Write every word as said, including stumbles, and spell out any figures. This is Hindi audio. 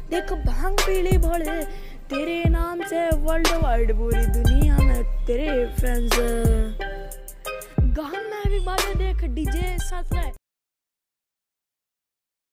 देख भांग पीली भोले तेरे नाम से वर्ल्ड वाइड पूरी दुनिया में तेरे फ्रेंड्स। गाँव में भी बाजे देख डीजे साथ रहे